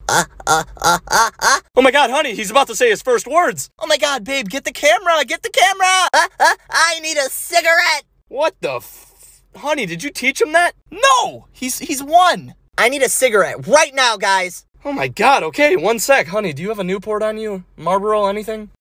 Oh my God, honey, he's about to say his first words. Oh my God, babe, get the camera, get the camera. I need a cigarette. What the Honey, did you teach him that? No, he's one. I need a cigarette right now, guys. Oh my God, okay, 1 sec. Honey, do you have a Newport on you? Marlboro, anything?